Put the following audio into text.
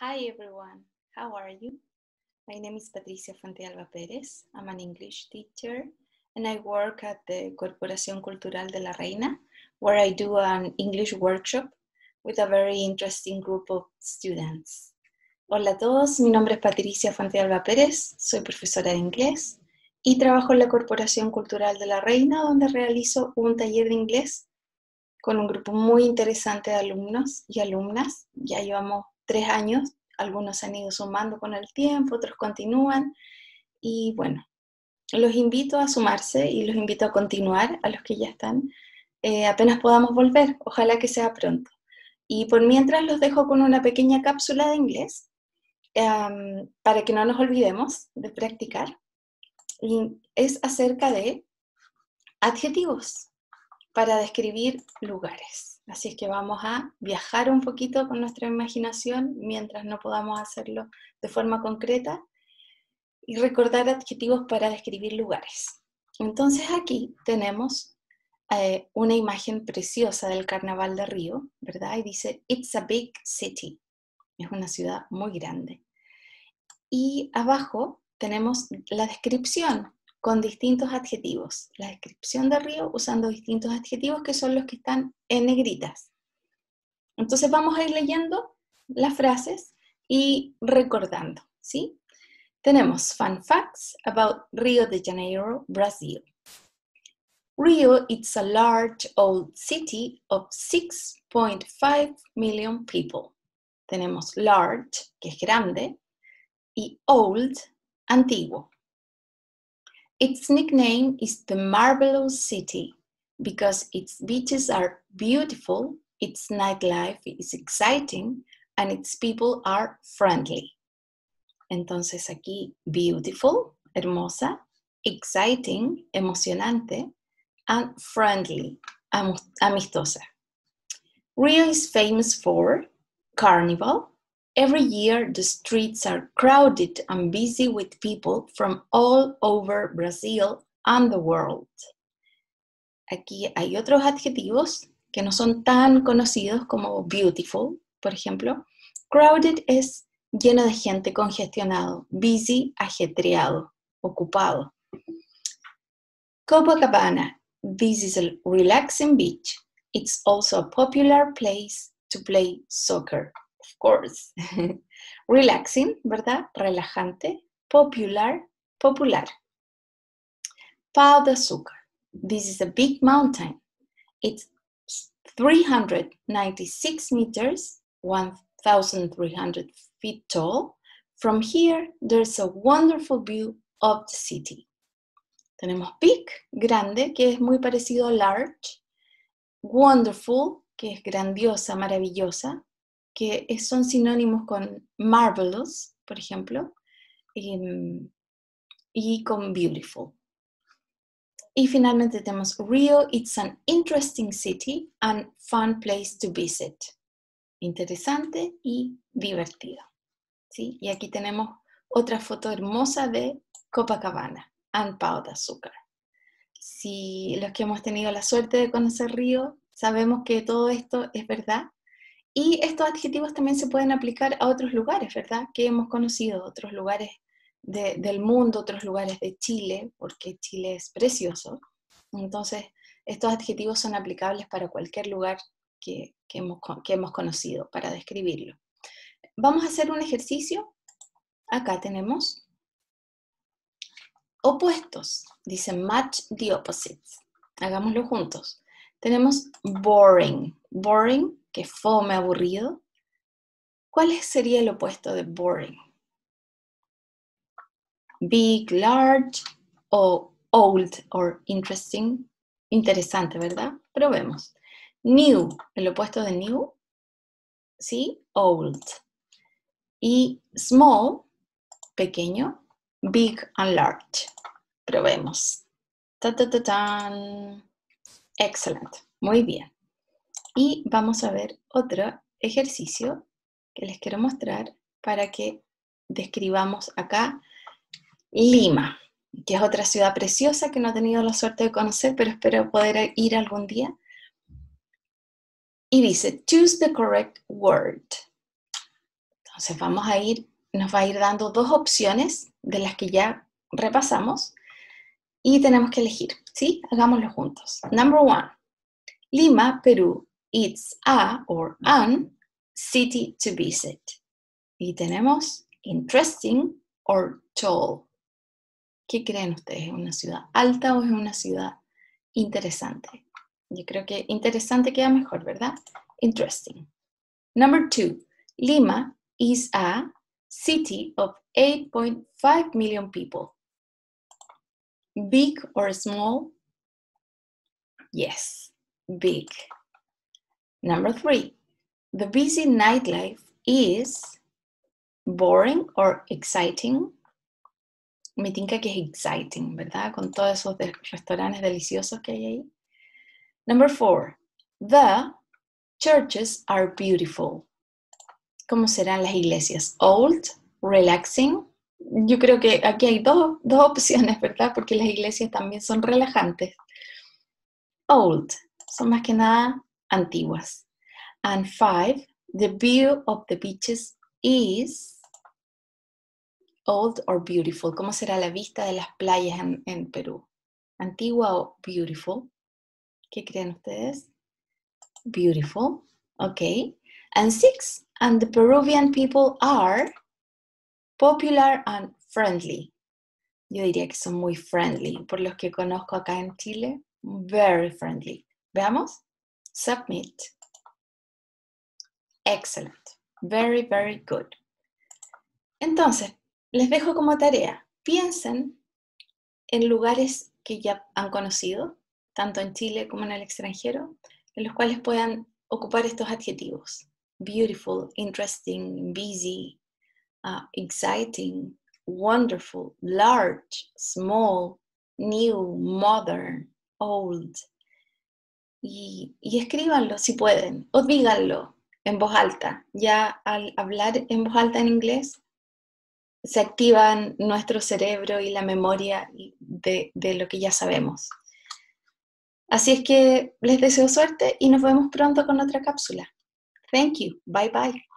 Hi everyone, how are you? My name is Patricia Fuentealba Pérez. I'm an English teacher and I work at the Corporación Cultural de la Reina, where I do an English workshop with a very interesting group of students. Hola a todos, mi nombre es Patricia Fuentealba Pérez, soy profesora de inglés y trabajo en la Corporación Cultural de la Reina, donde realizo un taller de inglés con un grupo muy interesante de alumnos y alumnas. Ya llevamos 3 años, algunos han ido sumando con el tiempo, otros continúan, y bueno, los invito a sumarse y los invito a continuar, a los que ya están, apenas podamos volver, ojalá que sea pronto. Y por mientras los dejo con una pequeña cápsula de inglés, para que no nos olvidemos de practicar, y es acerca de adjetivos para describir lugares. Así es que vamos a viajar un poquito con nuestra imaginación mientras no podamos hacerlo de forma concreta y recordar adjetivos para describir lugares. Entonces aquí tenemos una imagen preciosa del Carnaval de Río, ¿verdad? Y dice, it's a big city. Es una ciudad muy grande. Y abajo tenemos la descripción con distintos adjetivos. La descripción de Río usando distintos adjetivos que son los que están en negritas. Entonces vamos a ir leyendo las frases y recordando, ¿sí? Tenemos fun facts about Rio de Janeiro, Brazil. Rio is a large old city of 6.5 million people. Tenemos large, que es grande, y old, antiguo. Its nickname is the Marvelous City because its beaches are beautiful, its nightlife is exciting, and its people are friendly. Entonces aquí, beautiful, hermosa, exciting, emocionante, and friendly, amistosa. Rio is famous for Carnival. Every year, the streets are crowded and busy with people from all over Brazil and the world. Aquí hay otros adjetivos que no son tan conocidos como beautiful, por ejemplo. Crowded es lleno de gente, congestionado. Busy, ajetreado, ocupado. Copacabana. This is a relaxing beach. It's also a popular place to play soccer. Of course. Relaxing, ¿verdad? Relajante. Popular, popular. Pau de Açúcar. This is a big mountain. It's 396 meters, 1,300 feet tall. From here, there's a wonderful view of the city. Tenemos big, grande, que es muy parecido a large. Wonderful, que es grandiosa, maravillosa, que son sinónimos con marvelous, por ejemplo, y con beautiful. Y finalmente tenemos Rio, it's an interesting city and fun place to visit. Interesante y divertido. ¿Sí? Y aquí tenemos otra foto hermosa de Copacabana and Pau de Açúcar. Si los que hemos tenido la suerte de conocer Río, sabemos que todo esto es verdad. Y estos adjetivos también se pueden aplicar a otros lugares, ¿verdad? Que hemos conocido, otros lugares del mundo, otros lugares de Chile, porque Chile es precioso. Entonces, estos adjetivos son aplicables para cualquier lugar que hemos conocido, para describirlo. Vamos a hacer un ejercicio. Acá tenemos opuestos. Dice match the opposites. Hagámoslo juntos. Tenemos boring. Boring, que es fome, aburrido. ¿Cuál sería el opuesto de boring? Big, large, o old, or interesting. Interesante, ¿verdad? Probemos. New, el opuesto de new, ¿sí? Old. Y small, pequeño, big and large. Probemos. Ta-ta-ta-tan. Excellent. Muy bien. Y vamos a ver otro ejercicio que les quiero mostrar para que describamos acá Lima, que es otra ciudad preciosa que no he tenido la suerte de conocer, pero espero poder ir algún día. Y dice, choose the correct word. Entonces nos va a ir dando dos opciones de las que ya repasamos y tenemos que elegir, ¿sí? Hagámoslo juntos. Number 1. Lima, Perú, it's a or an city to visit. Y tenemos interesting or tall. ¿Qué creen ustedes? ¿Es una ciudad alta o es una ciudad interesante? Yo creo que interesante queda mejor, ¿verdad? Interesting. Number 2. Lima is a city of 8.5 million people. Big or small? Yes, big. Number 3. The busy nightlife is boring or exciting. Me tinca que es exciting, ¿verdad? Con todos esos restaurantes deliciosos que hay ahí. Number 4. The churches are beautiful. ¿Cómo serán las iglesias? Old, relaxing. Yo creo que aquí hay dos opciones, ¿verdad? Porque las iglesias también son relajantes. Old, son más que nada antiguas. And 5, the view of the beaches is old or beautiful. ¿Cómo será la vista de las playas en Perú? ¿Antigua o beautiful? ¿Qué creen ustedes? Beautiful, okay. And 6, and the Peruvian people are popular and friendly. Yo diría que son muy friendly. Por los que conozco acá en Chile, very friendly. Veamos. Submit. Excellent. Very, very good. Entonces, les dejo como tarea. Piensen en lugares que ya han conocido, tanto en Chile como en el extranjero, en los cuales puedan ocupar estos adjetivos. Beautiful, interesting, busy, exciting, wonderful, large, small, new, modern, old. Y escríbanlo si pueden, o díganlo en voz alta. Ya al hablar en voz alta en inglés, se activan nuestro cerebro y la memoria de lo que ya sabemos. Así es que les deseo suerte y nos vemos pronto con otra cápsula. Thank you. Bye bye.